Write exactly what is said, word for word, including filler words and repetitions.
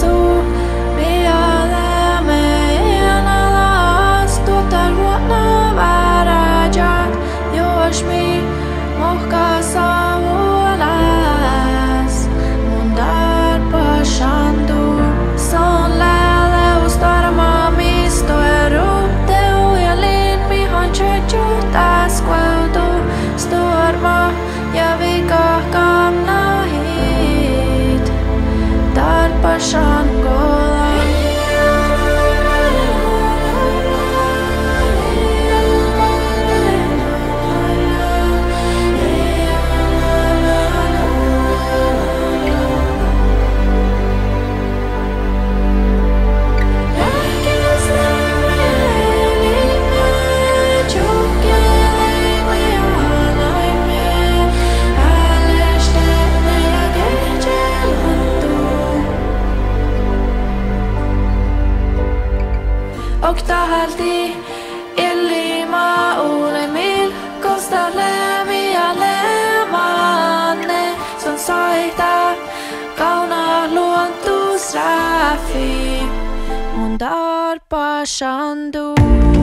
suu. Mielemme en alas, tuotar vuonna värajat, jos mi mohka saavulas. Mun darpa shandu, son läleus tarmaamisto erupteu ja linmi hanchechut asqueltu. Storma ja vikah kamnahit, darpa shangola. Och tahalti illima ulemil kostale alemanne son saita kauna luontusräfi mun darpa shandu.